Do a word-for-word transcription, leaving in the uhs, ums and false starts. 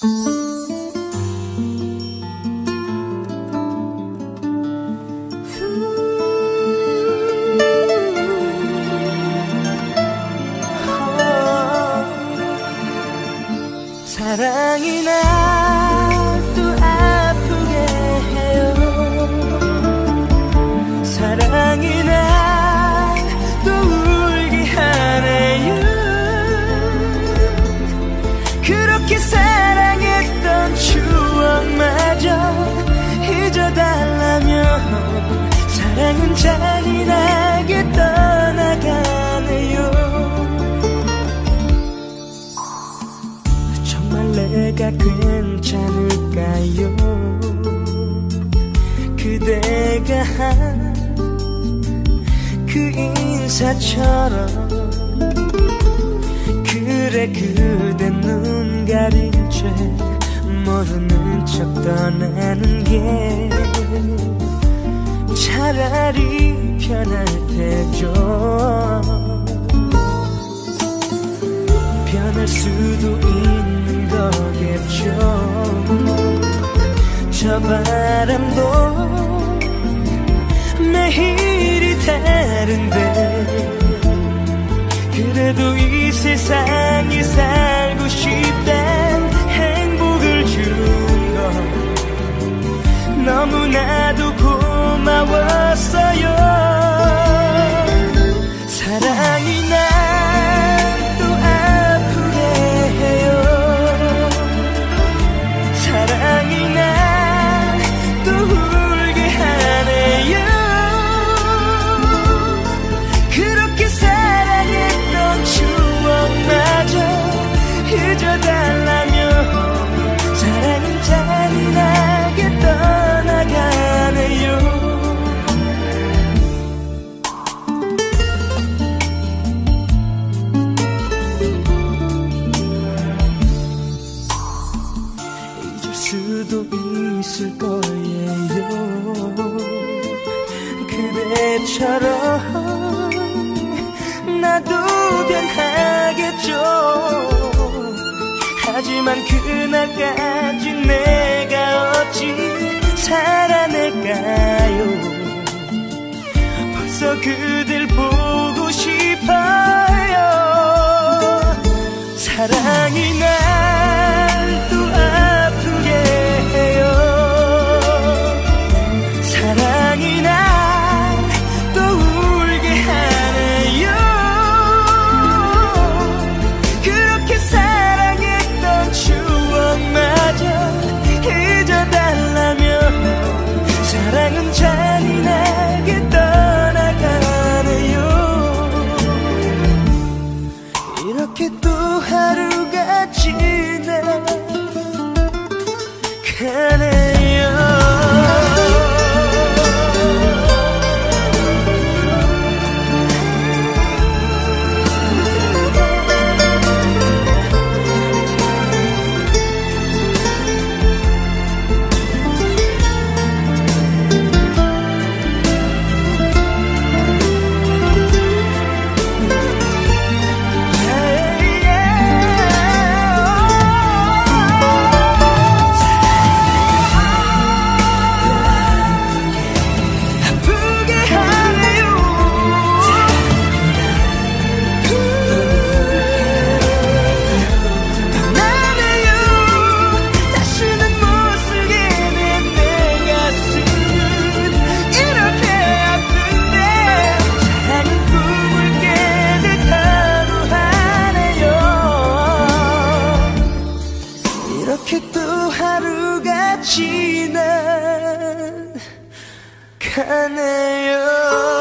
사랑이 날 또 아프게 해요. 사랑이 날 또 울게 하네요. 그렇게 사랑했던 추억마저 잊어달라면 사랑은 잔인하게 떠나가네요. 내가 괜찮을까요? 그대가 한 그 인사처럼. 그래 그대 눈 가린 채 모르는 척 떠나는 게 차라리 편할 테죠. 변할 수도 있는 거겠죠. 저 바람도 매일이 다른데 그래도 이 세상에 살고 싶단 행복을 준 건 너무나도 고마웠어요. 사랑이 날 또 아프게 해요. 사랑이 날 또 울게 하네요. 그렇게 사랑했던 추억마저 잊어달라며 사랑은 잔인하게 떠나가네요. 수도 있을 거예요. 그대처럼 나도 변하겠죠. 하지만 그날까지 내가 어찌 살아낼까요? 벌써 그댈 보고 싶어요. 사랑이 날 또 아프게 해요. 사랑이 날 또 울게 하네요. 그렇게 사랑했던 추억마저 잊어달라며 사랑은 잔인하게 떠나가네요. 이렇게 또 하루가 지나가네요. 이렇게 또 하루가 지나가네요.